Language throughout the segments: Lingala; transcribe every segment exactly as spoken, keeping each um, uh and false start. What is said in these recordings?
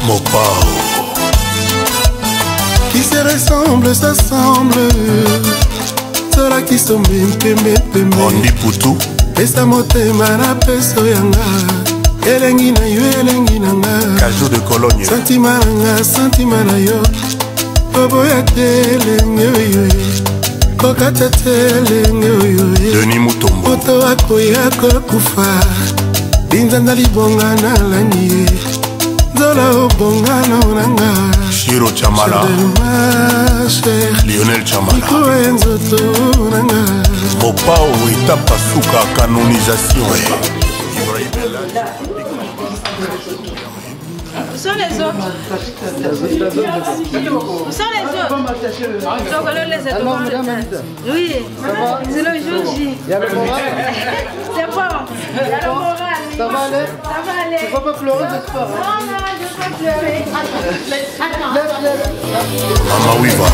Mopao. Qui se ressemble, s'assemble. Sola qui sombe, mpeme, mpeme. Ondi Poutou. Pesa motema na peso yanga. Elengi na yo, elengi na nga. Cajou de Cologne. Sentima na nga, sentima na yo. Bobo ya telenge yo. Kokata telenge yo. Denis Mutombo. Moto wako yako kufa. Binzanda libonga na lani. Zola obonga na onanga. Shiro Chamala. Lionel Chamala. Iko enzo to onanga. Mopao étape pasuka canonisation. Où sont les autres? Où sont les autres? Donc on les a devant le tas. Oui, c'est le jour J. Il y a le moral. C'est bon. Il y a le moral. Ça va aller? Ça va aller. Tu ne vas pas pleurer, j'espère. Non, non, je ne vais pas pleurer. Lève, lève. Mama Wiva.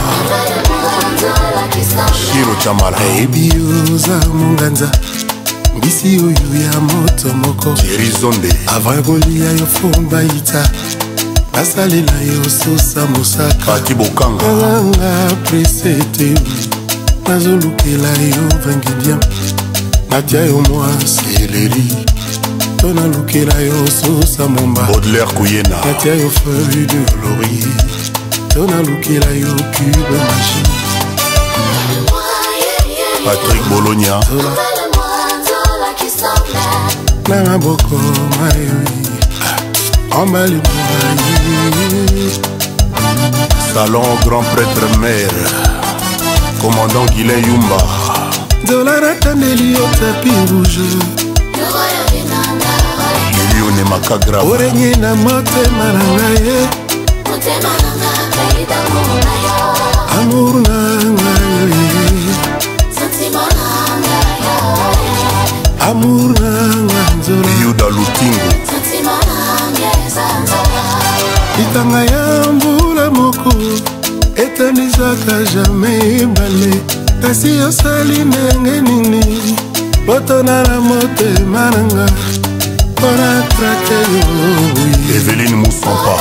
Shiro Chamala. Baby oza munganza. Mbisi oyo ya moto moko. Thierry Zonde. Avant kolia yo fumba ita. Basalela yo sosa mosaka. Pati Bokanga. Nanga presete. Nazolukela yo vangediam. Natia yo mwa seleri. Tona lukela yo sosa momba. Baudelaire Kouyena. Natia yo feuille de laurier. Tona lukela yo cube magie. Patrick Bologna. Nanga boko mayoui. Embali bourayi. Salon grand prêtre maire. Commandant Guilain Yumba. Zola ratandeli yo tapis rouge. Lilione Makagra. Orenye na motema na ngaye. Amour na ngaye. Amour na nganzola. Yuda Lutingo. Itanga ya mbula moko. Etanisaka jamais ebale. Kasi osali ndenge nini. Botona na motema na nga. Pona trake yo. Evelyne Moussampa.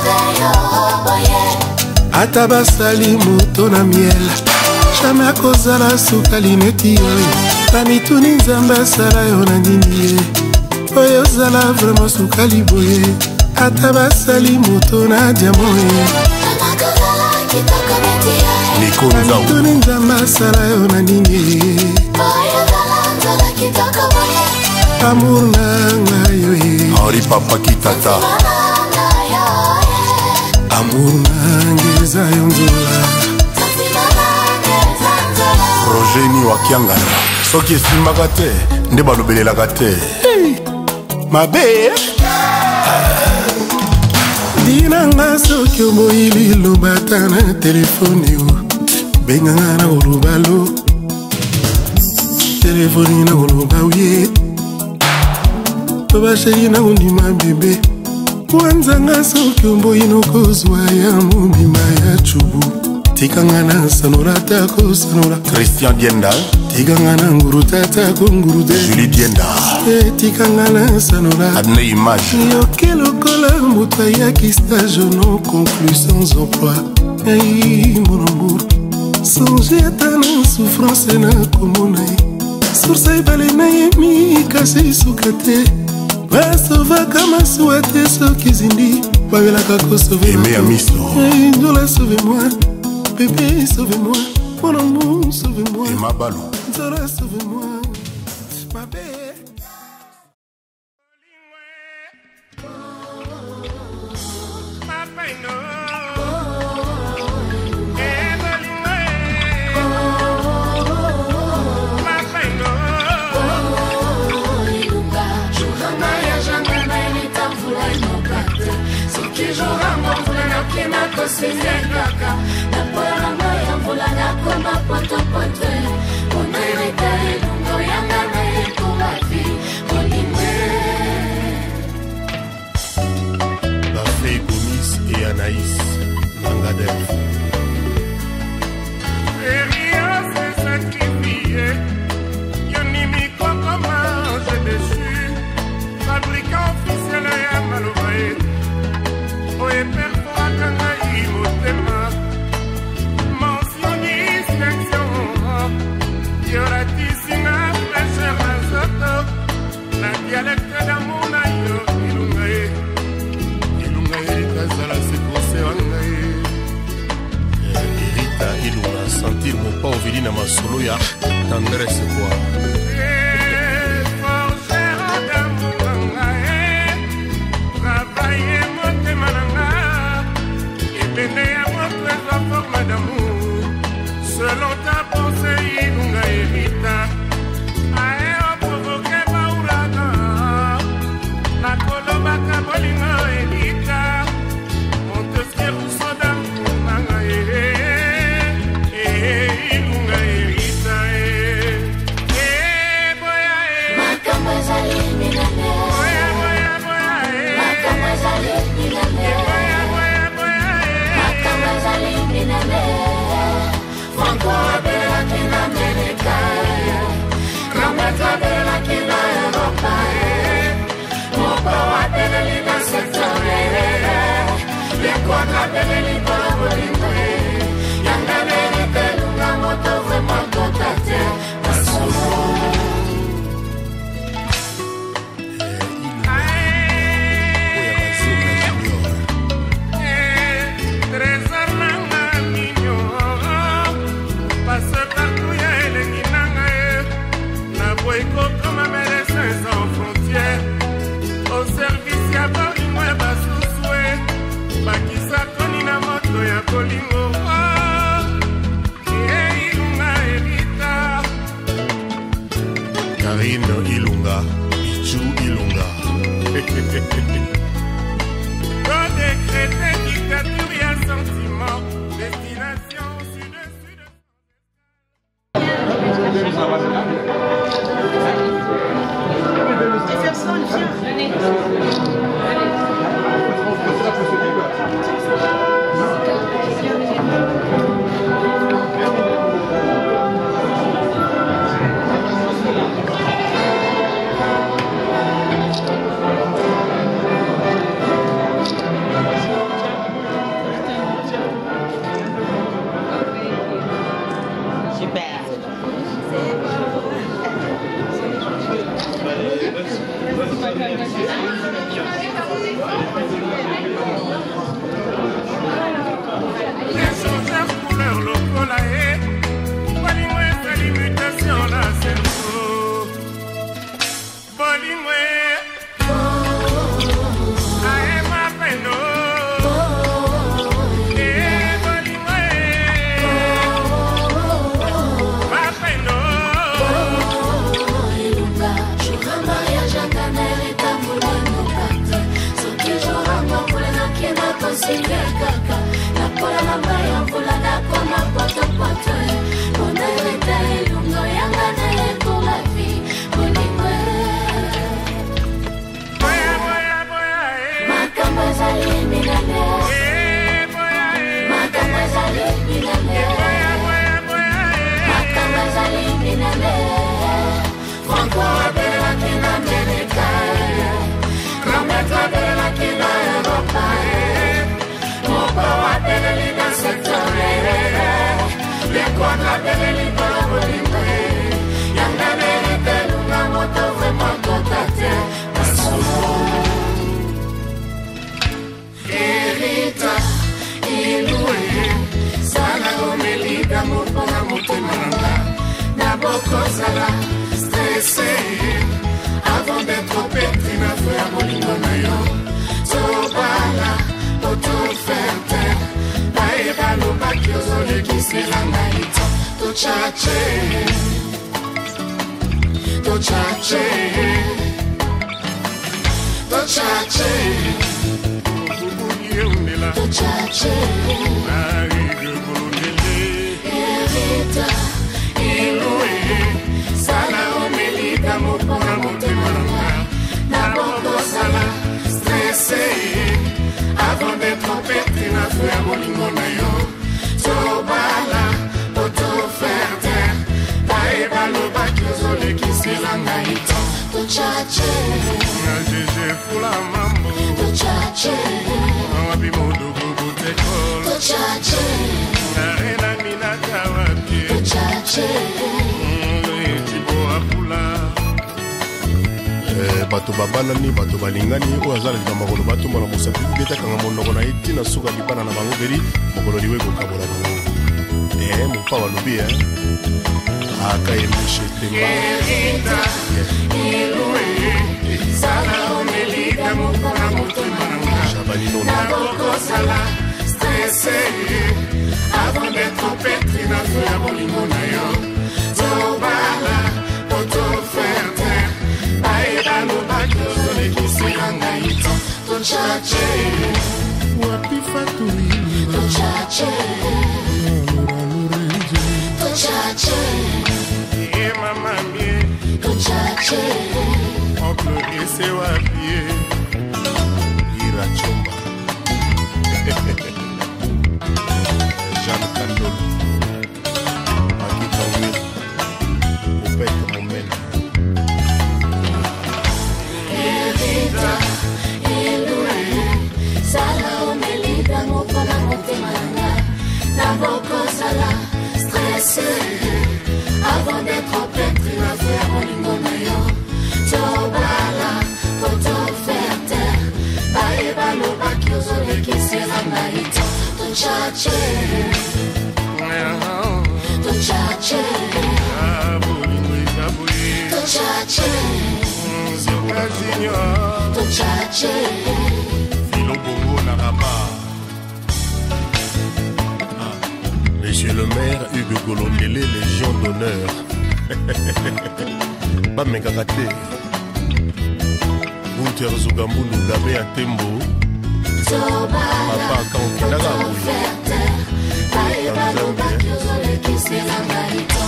Ata basali moto na miel. Jamais akozala sukali neti oyo. Bamituni nzambe asala yo na nini ye. Oyo ozala vraiment sukali boye. Ata basali moto na diamo ye. Nico Nzao. Bamituni nzambe asala yo na nini ye. Amour na ngayo ye. Henri Papa Kitata. Amour na ngeza yo nzola. Roger ni wakiangana. Soki esimbaka te nde balobelelaka te. Mabe dinanga soki omoyili lobata na telefone yo. Benganga na kolobalo. Telefoni na koloba uye. Tobasheri na kondima bebe. Wanzanga soki omboyino kozwa ya mobima ya chubu. Tikanga na sanora tako sanora. Christian Dienda. Tikanga na nguru tatako nguru de. Julie Dienda. Tikanga na sanora. Adne Image. Yoke lokola moto ayaki stage non conclu sans emploi. Aïe mon amour. Songe ata na souffrance na komona ye. Sursa ebale na ye mi kasi suka te. Basovaka masuwa te soki zindi. Babelaka kosove. Aimé Amiso. Ndola sauve-moi. Bébé sauve-moi. Mon amour sauve-moi. Emma Balou. Ndola sauve-moi. Ma belle. Bafé Gomis et Anaïs Mangadel. Fabricant officiel et malheureux. na masolo ya tendresse kwa selon ta pensée, Ilunga Evita, ae o provoqué Mauraga, na koloba kabolinga Evita, Montesquieu Roussoda, Nanga eh, Ilunga Evita, eh, eh, boya, eh, Makamba zali minane, boya, boya, boya, eh, Makamba zali minane, boya, boya, boya, eh, Makamba zali minane. Franco abela kina America, Rameta abela kina Europa, Mopo abela lina sektore, Lekota abela lina bolingo, Yanga merite lunga moto vraiment totate, Masumo. Comme un médecin sans frontières, au service ya bolingo ya basusue, bakisa koni na moto ya bolingo, eh, Ilunga Evita. Karine Ilunga, Pichu Ilunga. Pro décrété dictature ya sentiment, destination sud-sud. Avant d'être pétri na feu à bolingo na yo, Tobala, auto faire terre, Baeba lo bakyozo le kisela na ito, Tochache, Tochache, Tochache, Tochache, Erita, Iloe, Sala omelika mopona motema nanga, na boko sala, stressé, avant d'être pété na feu ya bolingo na yo, Tobala, auto faire terre, Baeba lo bakyozo le kisela na ito, Tochache, na jeje fula mambo, Tochache, Wabi modo gogo tekol, Tochache, na rena minata wapi, Tochache, Tibo apula. Bato babanani, bato balingani, oyo azala likambo kolo bato mona mosapi beta kanga monoko na eti na suka bipana na bango beri mokolo liwe kokabola bango. Eh, mon papa lobby, hein. Aka emishe tema. Erita, iluwe, sala omelika mukona mutumanga. Chabani non. Naboko sala, stressé, avant d'être pétri na feu ya bolingo na yo. Tobala, poto ferte, baeba no bakyo sole kisiranga ito. Tochache, wapi faturi tochache, tochache, Eh, maman, bien. tochache. Oncle ese wapi. Ira chomba. Jean Candolo. Akita Will. Opek Momen. Erita, iluwe, sala omelika mukona mutumanga. Naboko sala, stressé, avant d'être pétri na feu ya bolingo na yo. Tobala, poto ferte, baeba no baki ozolekisiranga ito. Tochache, tochache, Ah, bolingo ezaboye. tochache, Zioka Junior. tochache. Philo Bongo Naraba. Ah, Monsieur le maire Hugues Golondele, Légion d'honneur. Bamekakate. Gunther Zugambundu Gabe Atembo. Tobala, Papa Kankinaga poto Boye. ferte, baeba no baki ozolekisiranga ito.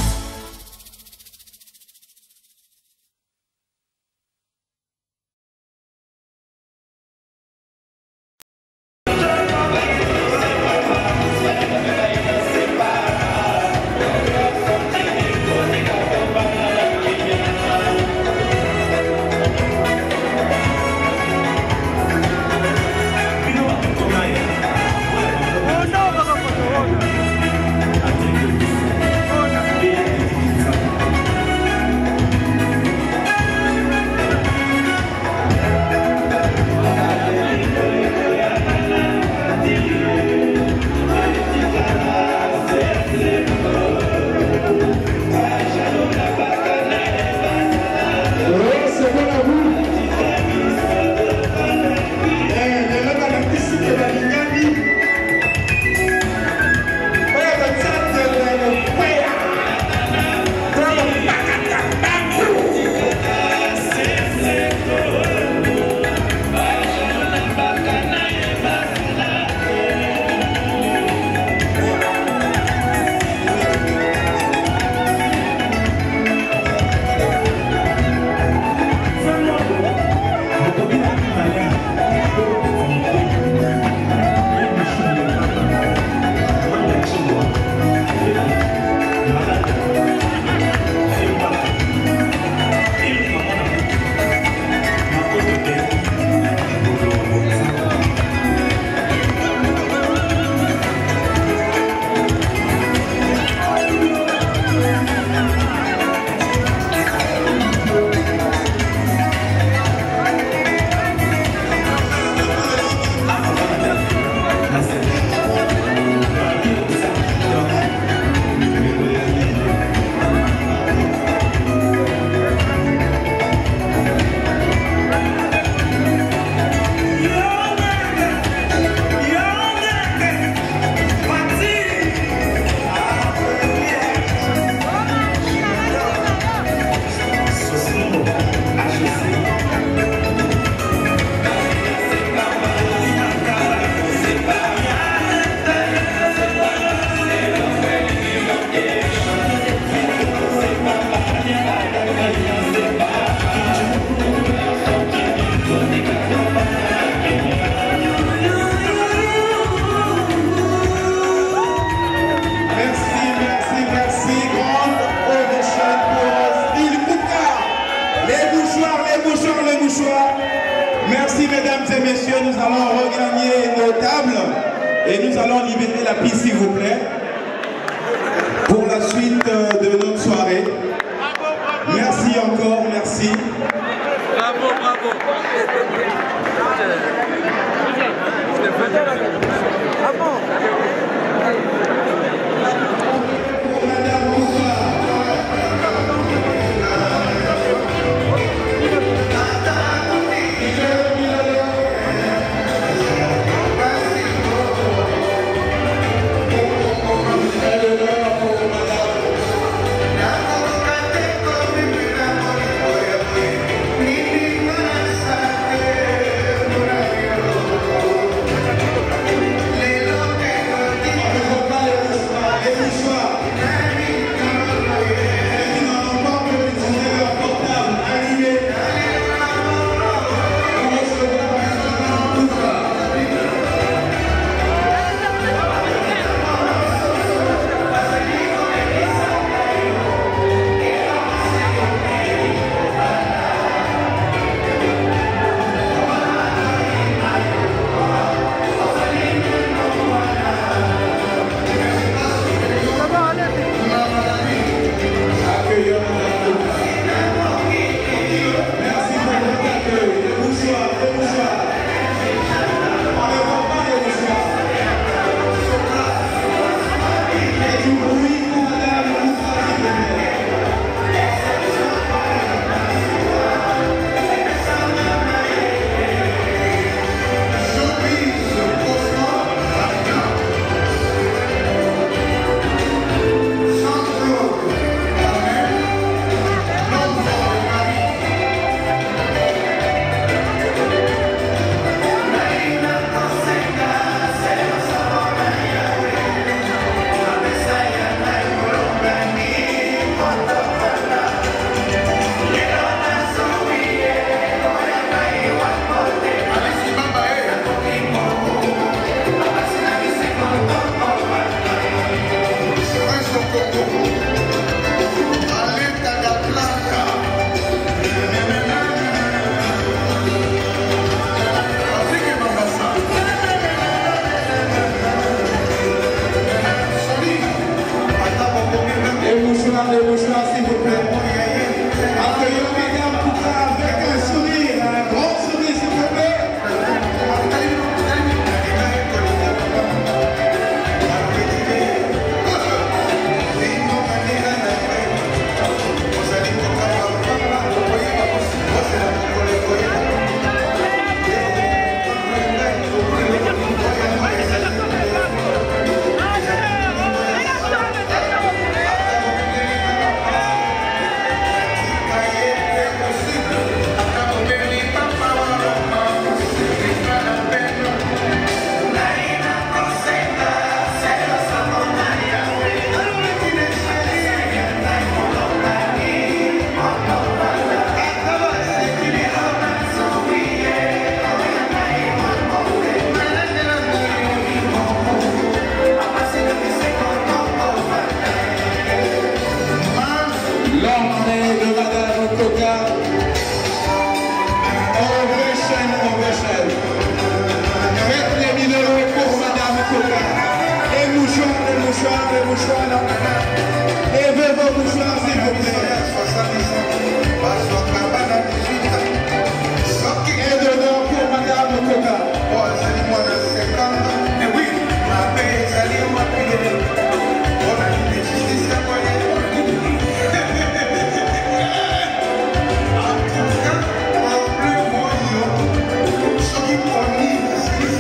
Merci mesdames et messieurs, nous allons regagner nos tables et nous allons libérer la piste s'il vous plaît pour la suite de notre soirée. Merci encore, merci. Bravo, bravo. Ah bon?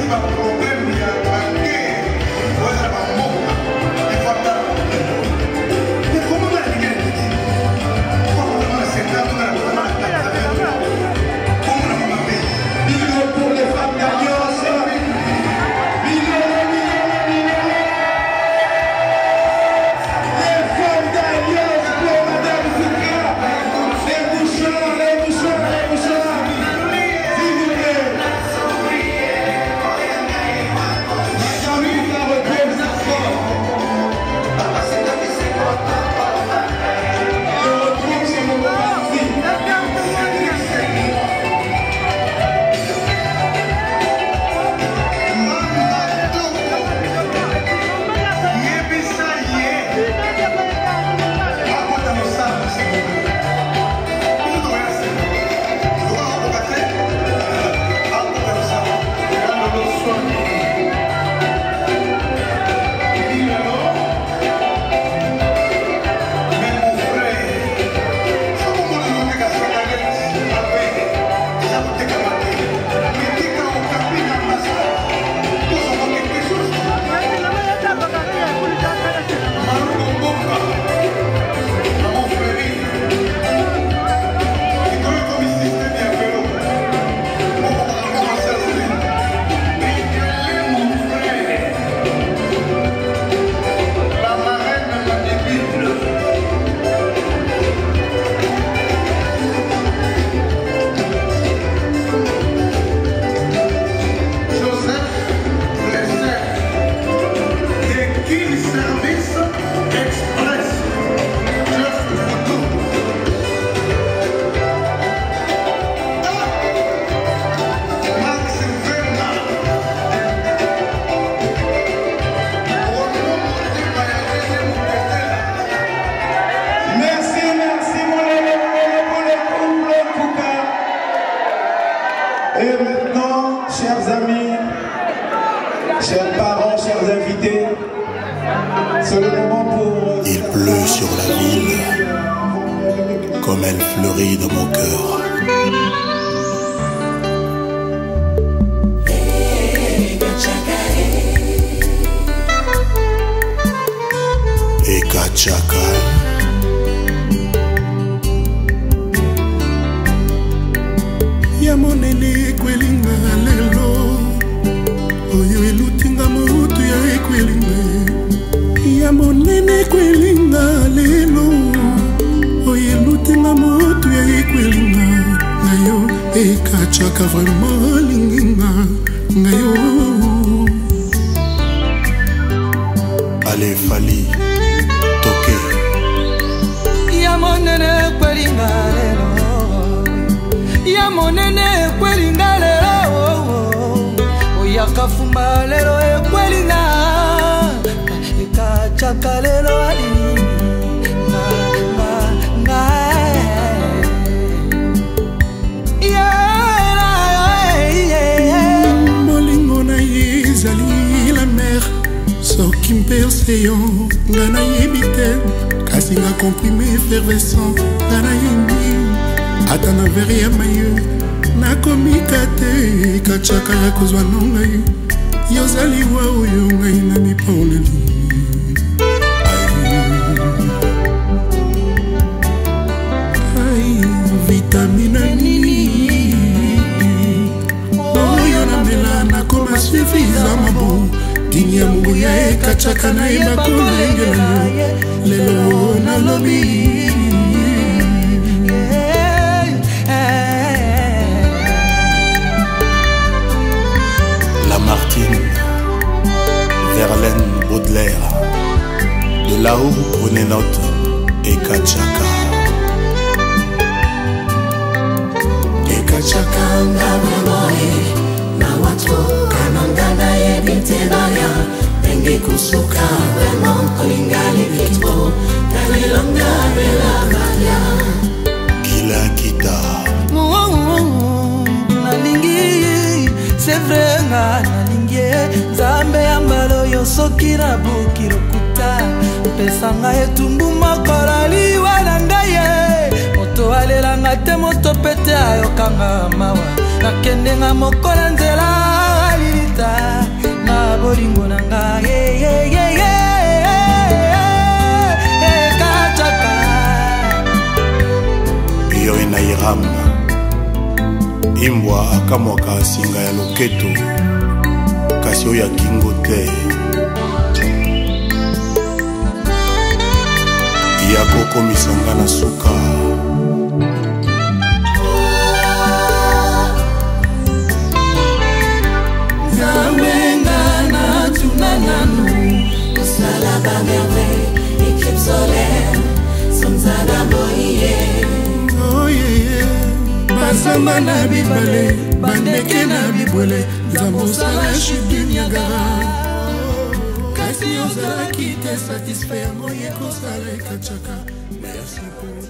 Il pleut sur la ville, comme elle fleurit dans mon cœur. Et Kachaka. Yamonene kwelinga lelo, oyo elutinga mutu ya ekwelinga. Yamonene kwelinga lelo, oyo elutinga mutu ya ekwelinga. Ngayo ekachaka vraiment linginga, ngayo. Allez Fali, toke. Yamonene kwelinga lelo, Yamonene kwelinga lelo, oyaka fumba lelo ekwelinga, ekachaka lelo ali na na na yeah. Molingo na yezali la mer, soki mperseyo ngana yebite, kasi nga comprime effervescent ngana yendi. Ata na veri ya maye nakomika te, kachaka ya kozwa na ngai yozali wa oyo ngai na miponeli. Ai vitamina nini oyo namela nakoma suffisama bo, dini ya mungu ya ekachaka na yeba kolengela lelo nalobi. Martine, Verlaine, Baudelaire, de là-haut prenez note et Kachaka. Et Kachaka ngabeloe, na watu kanangana yebite naya, tenge kusuka vraiment kolingali kitro, kalilonga bela maria. Gila Kita. C'est vrai nga nalingie Nzambe ya mbalo yo soki na buki lokuta pesa nga etumbu makolo liwa na ngai ye moto alelanga te moto pete ayokanga mawa nakende nga mokola nzela alili lokuta na bolingo na nga yeah, yeah, yeah, yeah. Kachaka iyo ina iram imbwa akamwaka singa ya loketo kasi oyo akingo te yakokomisa nga na suka zawenga na tuna nanu osala bamerveille équipe solaire somzala boye basamba na bibale bandeke na bibwele nzambe osala chute du Niagara kasi ozalaki te satisfaire moye kosala ekachaka merci pour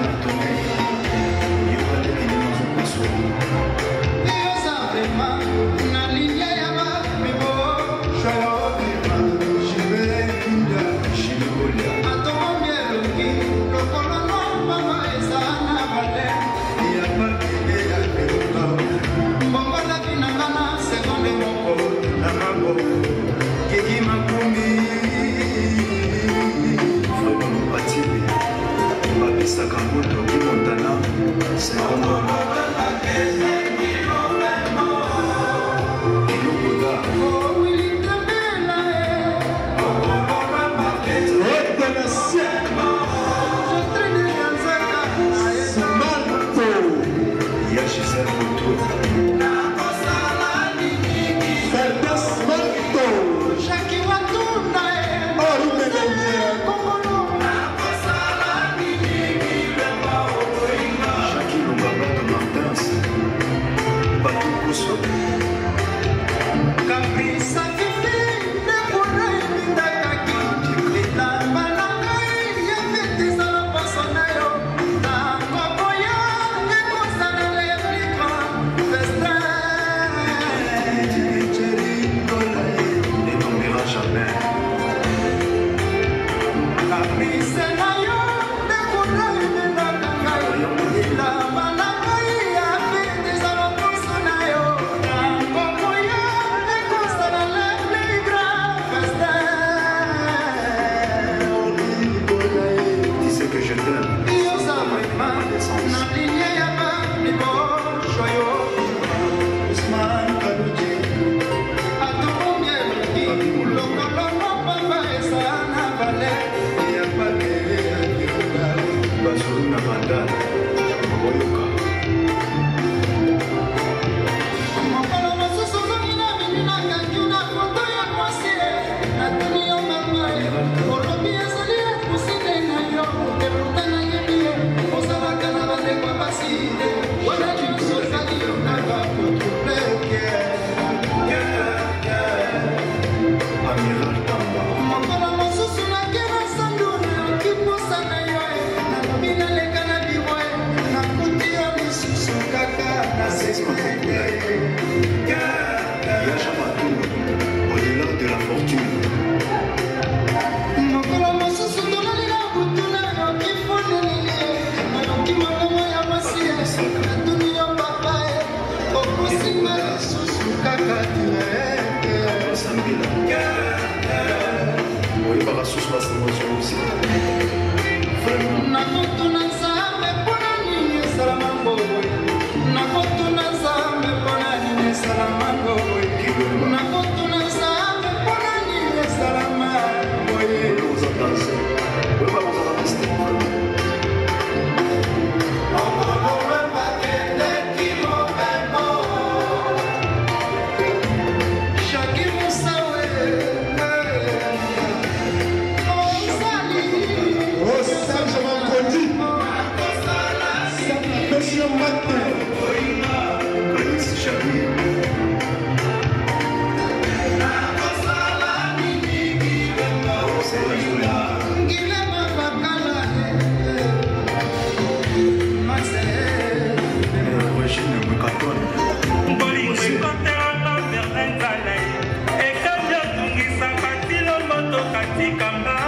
Kamba